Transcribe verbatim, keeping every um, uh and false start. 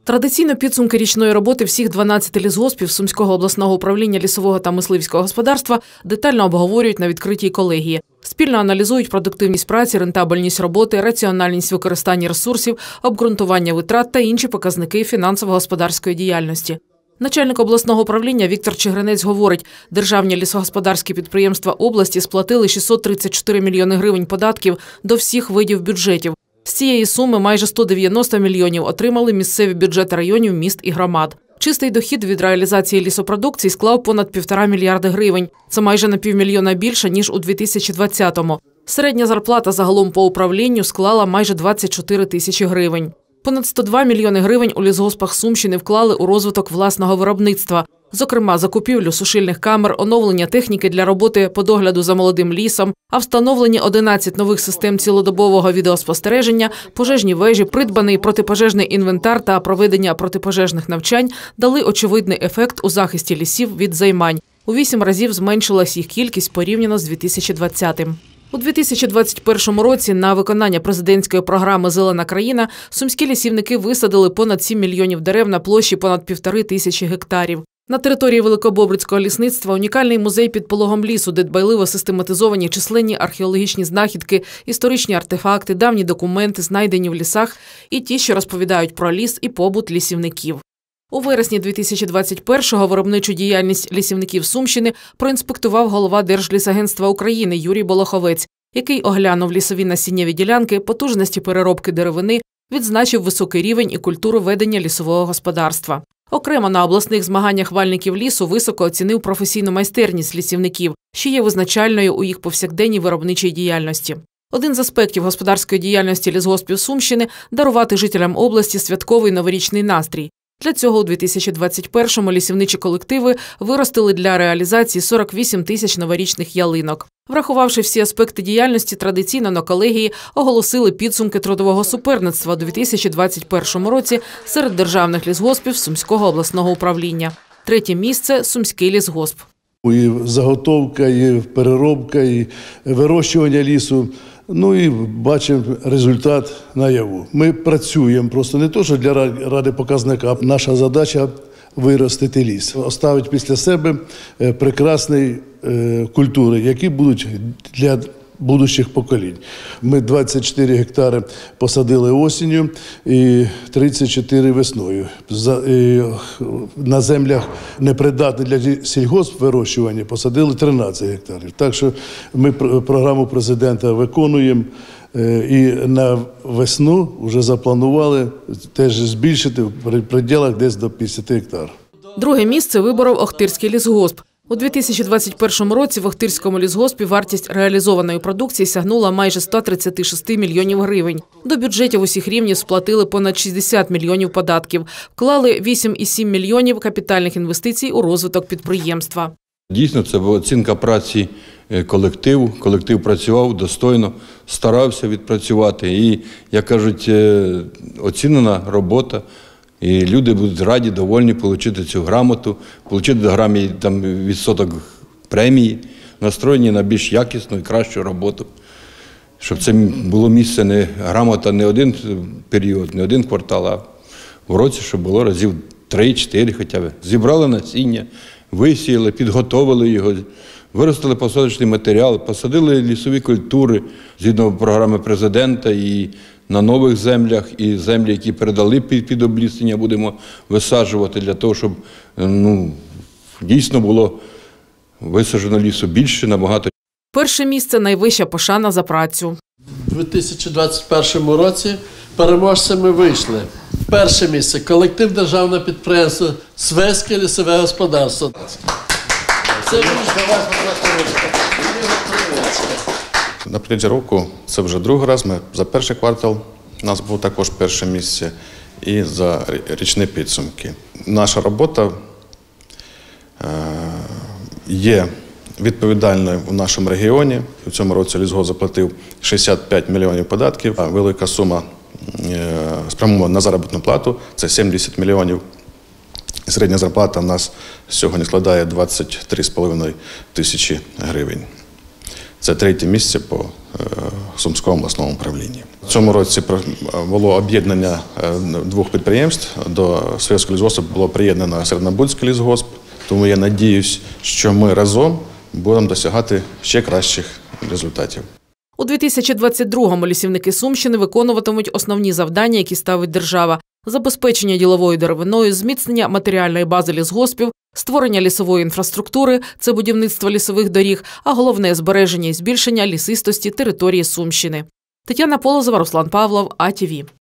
Традиційно підсумки річної роботи всіх дванадцяти лісгоспів Сумського обласного управління лісового та мисливського господарства детально обговорюють на відкритій колегії. Спільно аналізують продуктивність праці, рентабельність роботи, раціональність використання ресурсів, обґрунтування витрат та інші показники фінансово-господарської діяльності. Начальник обласного управління Віктор Чигринець говорить, державні лісогосподарські підприємства області сплатили шістсот тридцять чотири мільйони гривень податків до всіх видів бюджетів. З цієї суми майже сто дев'яносто мільйонів отримали місцеві бюджети районів, міст і громад. Чистий дохід від реалізації лісопродукції склав понад півтора мільярди гривень. Це майже на півмільйона більше, ніж у дві тисячі двадцятому. Середня зарплата загалом по управлінню склала майже двадцять чотири тисячі гривень. Понад сто два мільйони гривень у лісгоспах Сумщини вклали у розвиток власного виробництва. Зокрема, закупівлю сушильних камер, оновлення техніки для роботи по догляду за молодим лісом, а встановлені одинадцять нових систем цілодобового відеоспостереження, пожежні вежі, придбаний протипожежний інвентар та проведення протипожежних навчань дали очевидний ефект у захисті лісів від займань. У вісім разів зменшилась їх кількість порівняно з дві тисячі двадцятим. У дві тисячі двадцять першому році на виконання президентської програми «Зелена країна» сумські лісівники висадили понад сім мільйонів дерев на площі понад півтори тисячі гектарів. На території Великобобрицького лісництва унікальний музей під пологом лісу, де дбайливо систематизовані численні археологічні знахідки, історичні артефакти, давні документи, знайдені в лісах і ті, що розповідають про ліс і побут лісівників. У вересні дві тисячі двадцять першого виробничу діяльність лісівників Сумщини проінспектував голова Держлісагентства України Юрій Болоховець, який оглянув лісові насіннєві ділянки, потужності переробки деревини, відзначив високий рівень і культуру ведення лісового господарства. Окремо на обласних змаганнях вальників лісу високо оцінив професійну майстерність лісівників, що є визначальною у їх повсякденній виробничій діяльності. Один з аспектів господарської діяльності лісгоспів Сумщини – дарувати жителям області святковий новорічний настрій. Для цього у дві тисячі двадцять першому лісівничі колективи виростили для реалізації сорок вісім тисяч новорічних ялинок. Врахувавши всі аспекти діяльності, традиційно на колегії оголосили підсумки трудового суперництва у дві тисячі двадцять першому році серед державних лісгоспів Сумського обласного управління. Третє місце – Сумський лісгосп. І заготовка, і переробка, і вирощування лісу. Ну і бачимо результат наяву. Ми працюємо просто не то, що для ради показника, а наша задача – виростити ліс. Оставити після себе прекрасні культури, які будуть для будущих поколінь. Ми двадцять чотири гектари посадили осінню і тридцять чотири весною. На землях непридатних для сільгоспвирощування посадили тринадцять гектарів. Так що ми програму президента виконуємо і на весну вже запланували теж збільшити в пределах десь до п'ятдесят гектарів. Друге місце виборов Охтирський лісгосп. У дві тисячі двадцять першому році в Охтирському лісгоспі вартість реалізованої продукції сягнула майже ста тридцяти шести мільйонів гривень. До бюджетів усіх рівнів сплатили понад шістдесят мільйонів податків, вклали вісім цілих сім мільйонів капітальних інвестицій у розвиток підприємства. Дійсно, це була оцінка праці колективу. Колектив працював достойно, старався відпрацювати і, як кажуть, оцінена робота. І люди будуть раді, довольні отримати цю грамоту, отримати до грамі там відсоток премії, настроєні на більш якісну і кращу роботу. Щоб це було місце не грамота не один період, не один квартал, а в році, щоб було разів три-чотири хоча б. Зібрали насіння, висіяли, підготовили його, виростили посадочний матеріал, посадили лісові культури згідно програми президента і на нових землях, і землі, які передали під, під обліснення, будемо висаджувати для того, щоб ну, дійсно було висаджено лісу більше, набагато. Перше місце – найвища пошана за працю. У дві тисячі двадцять першому році переможцями вийшли. Перше місце – колектив державного підприємства «Свеське лісове господарство». Це на протязі року це вже другий раз. Ми за перший квартал у нас було також перше місце і за річні підсумки. Наша робота є відповідальною в нашому регіоні. У цьому році лісгосп заплатив шістдесят п'ять мільйонів податків, а велика сума спрямована на заробітну плату – це сімдесят мільйонів. Середня зарплата в нас сьогодні складає двадцять три з половиною тисячі гривень. Це третє місце по Сумському обласному управлінні. В цьому році було об'єднання двох підприємств. До Свеського лісгоспу було приєднано Середнобудський лісгосп. Тому я сподіваюся, що ми разом будемо досягати ще кращих результатів. У дві тисячі двадцять другому лісівники Сумщини виконуватимуть основні завдання, які ставить держава: забезпечення діловою деревиною, зміцнення матеріальної бази лісгоспів, створення лісової інфраструктури – це будівництво лісових доріг, а головне – збереження і збільшення лісистості території Сумщини. Тетяна Полозова, Руслан Павлов, А Ті Ві.